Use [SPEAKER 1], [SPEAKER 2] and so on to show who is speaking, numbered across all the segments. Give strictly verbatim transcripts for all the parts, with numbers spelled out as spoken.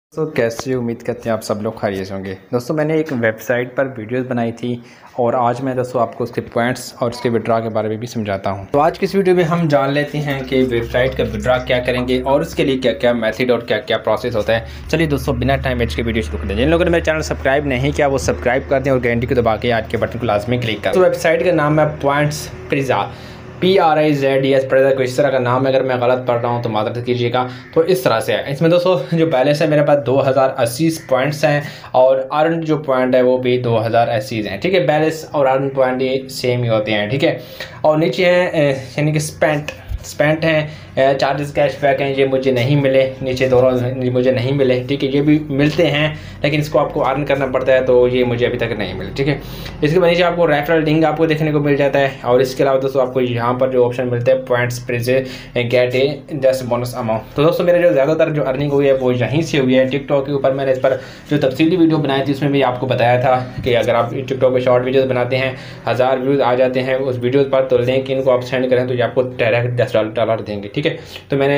[SPEAKER 1] दोस्तों कैसे उम्मीद करते हैं आप सब लोग खैरियत होंगे। दोस्तों मैंने एक वेबसाइट पर वीडियोस बनाई थी और आज मैं दोस्तों आपको उसके पॉइंट्स और उसके विड्रा के बारे में भी समझाता हूं। तो आज की इस वीडियो में हम जान लेते हैं कि वेबसाइट का विड्रा क्या करेंगे और उसके लिए क्या क्या मेथड और क्या क्या प्रोसेस होता है। चलिए दोस्तों बिना टाइम वेस्ट के वीडियो शुरू करते हैं। जिन लोगों ने मेरे चैनल सब्सक्राइब नहीं किया वो सब्सक्राइब कर दें और घंटी को दबा के आज के बटन को लाजमी क्लिक करें। तो वेबसाइट का नाम है points prizes, P R I Z E S prizes, कोई इस तरह का नाम है। अगर मैं गलत पढ़ रहा हूँ तो मादरत कीजिएगा। तो इस तरह से है। इसमें दोस्तों जो बैलेंस है मेरे पास दो हज़ार अस्सी पॉइंट्स हैं और अर्न जो पॉइंट है वो भी दो हज़ार अस्सी हैं। ठीक है, बैलेंस और अर्न पॉइंट ये सेम ही होते हैं। ठीक है, और नीचे हैं यानी कि स्पेंट स्पेंट हैं, चार्जेस कैशबैक हैं, ये मुझे नहीं मिले। नीचे दोनों मुझे नहीं मिले। ठीक है, ये भी मिलते हैं लेकिन इसको आपको अर्न करना पड़ता है, तो ये मुझे अभी तक नहीं मिले। ठीक है, इसके बाद नीचे आपको रेफरल लिंक आपको देखने को मिल जाता है और इसके अलावा दोस्तों आपको यहाँ पर जो ऑप्शन मिलते हैं points prizes get a just bonus amount. तो दोस्तों मेरे जो ज़्यादातर जो अर्निंग हुई है वो यहीं से हुई है। टिकटॉक के ऊपर मैंने इस पर जो तफसीली वीडियो बनाई थी उसमें भी आपको बताया था कि अगर आप टिकटॉक पर शॉर्ट वीडियोज़ बनाते हैं, हज़ार व्यूज़ आ जाते हैं उस वीडियो पर, तो लिंक इनको आप सेंड करें तो ये आपको डायरेक्ट दस डॉलर देंगे। ठीक है, तो मैंने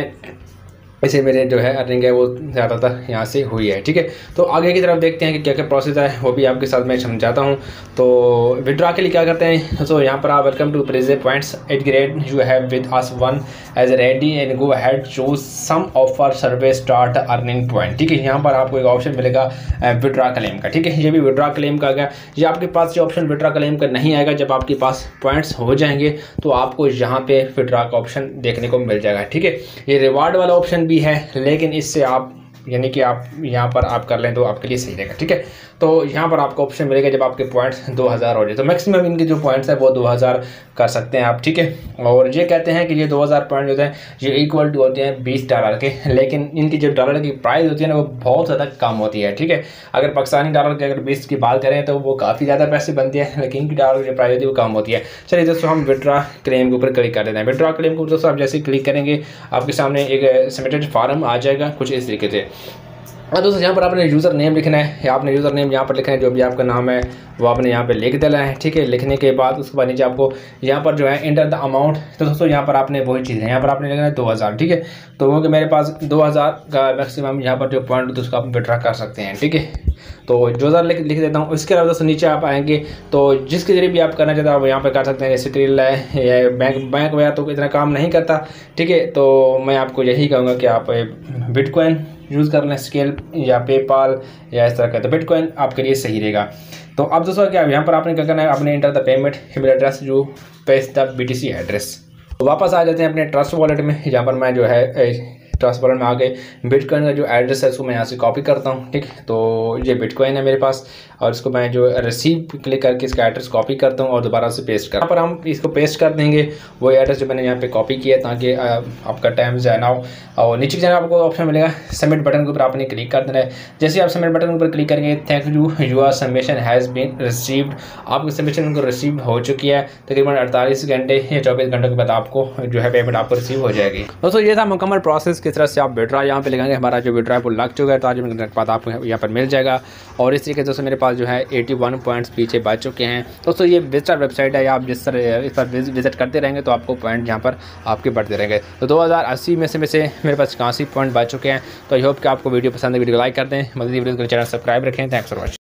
[SPEAKER 1] इसे मेरे जो है अर्निंग है वो ज़्यादातर यहाँ से हुई है। ठीक है, तो आगे की तरफ देखते हैं कि क्या क्या प्रोसेस है वो भी आपके साथ मैं समझाता हूँ। तो विड्रॉ के लिए क्या करते हैं, तो यहाँ पर आप welcome to prizes points at great you have with us one as ready and go head choose some offer service start earning point. ठीक है, यहाँ पर आपको एक ऑप्शन मिलेगा विड्रॉ क्लेम का। ठीक है, ये भी विड्रॉ क्लेम का आएगा। ये आपके पास ये ऑप्शन विड्रॉ क्लेम का नहीं आएगा। जब आपके पास पॉइंट्स हो जाएंगे तो आपको यहाँ पे विड्रॉ का ऑप्शन देखने को मिल जाएगा। ठीक है, ये रिवार्ड वाला ऑप्शन भी है लेकिन इससे आप यानी कि आप यहाँ पर आप कर लें तो आपके लिए सही रहेगा। ठीक है, तो यहाँ पर आपको ऑप्शन मिलेगा जब आपके पॉइंट्स दो हज़ार हो जाए। तो मैक्सिमम इनके जो पॉइंट्स है वो दो हज़ार कर सकते हैं आप। ठीक है, और ये कहते हैं कि ये दो हज़ार पॉइंट होते हैं ये इक्वल टू होते हैं बीस डॉलर के, लेकिन इनकी जो डॉलर की प्राइस होती है ना वो बहुत ज़्यादा कम होती है। ठीक है, अगर पाकिस्तानी डॉलर की अगर बीस की बात करें तो वो काफ़ी ज़्यादा पैसे बनते हैं, लेकिन इनकी डॉलर की जो प्राइस होती है वो कम होती है। चलिए दोस्तों हम विड्रॉ क्लेम के ऊपर क्लिक कर देते हैं। विड्रॉ क्लेम के ऊपर दोस्तों आप जैसे क्लिक करेंगे आपके सामने एक सबमिटेड फार्म आ जाएगा कुछ इस तरीके से। हाँ दोस्तों, यहाँ पर आपने यूज़र नेम लिखना है, आपने यूज़र नेम यहाँ पर लिखना है, जो भी आपका नाम है वो आपने यहाँ पे लिख देना है। ठीक है, लिखने के बाद उसके बाद नीचे आपको यहाँ पर जो है इंटर द अमाउंट। तो दोस्तों यहाँ पर आपने वही चीज़ है, यहाँ पर आपने लिखना है दो हज़ार। ठीक है, तो क्योंकि मेरे पास दो हज़ार का मैक्सिमम यहाँ पर जो पॉइंट तो उसको आप विड्रॉ कर सकते हैं। ठीक है, तो दो हज़ार लिख लिख देता हूँ। इसके अलावा दोस्तों नीचे आप आएंगे तो जिसके जरिए भी आप करना चाहते हैं आप यहाँ पर कर सकते हैं। जैसे ट्रिल है या बैंक बैंक वगैरह तो इतना काम नहीं करता। ठीक है, तो मैं आपको यही कहूँगा कि आप बिटकॉइन यूज़ कर लें, स्केल या पेपाल या इस तरह का, तो बिटकॉइन आपके लिए सही रहेगा। तो अब दोस्तों क्या यहाँ पर आपने क्या करना है, आपने enter the payment email address जो paste the B T C address. तो वापस आ जाते हैं अपने ट्रस्ट वॉलेट में। यहाँ पर मैं जो है ट्रस्ट वॉलेट में आ गए, बिटकॉइन का जो एड्रेस है उसको मैं यहाँ से कॉपी करता हूँ। ठीक है, तो ये बिटकॉइन है मेरे पास और इसको मैं जो रिसीव क्लिक करके इसका एड्रेस कॉपी करता हूँ और दोबारा से पेस्ट कर, यहाँ पर हम इसको पेस्ट कर देंगे वो एड्रेस जो मैंने यहाँ पे कॉपी किया ताकि आपका टाइम ज़ाया ना हो। और नीचे की जगह आपको ऑप्शन मिलेगा सबमिट बटन के ऊपर आपने क्लिक कर देना है। जैसे आप सबमिट बटन के ऊपर क्लिक करेंगे thank you your submission has been received, आपकी सबमिशन को रिसीव हो चुकी है। तकरीबन अड़तालीस घंटे या चौबीस घंटों के बाद आपको जो है पेमेंट आपको रिसीव हो जाएगी। दोस्तों ये था मुकम्मल प्रोसेस किस तरह से आप विड्रॉ यहाँ पे लगाएंगे। हमारा जो विड्रॉ है वो लग चुका है, तो आज मिनट के बाद आपको यहाँ पर मिल जाएगा। और इस तरीके से दोस्तों मेरे पास जो है इक्यासी पॉइंट्स पीछे बच चुके हैं। दोस्तों ये विजिटर वेबसाइट है, आप जिस तरह इस पर विजिट करते रहेंगे तो आपको पॉइंट यहाँ पर आपके बढ़ते रहेंगे। तो दो हज़ार अस्सी में से में से मेरे पास इक्यासी पॉइंट बच चुके हैं। तो आई होप कि आपको वीडियो पसंद है, वीडियो को लाइक कर दें, मज़ीद वीडियो को चैनल सब्सक्राइब रखें। Thanks for watching.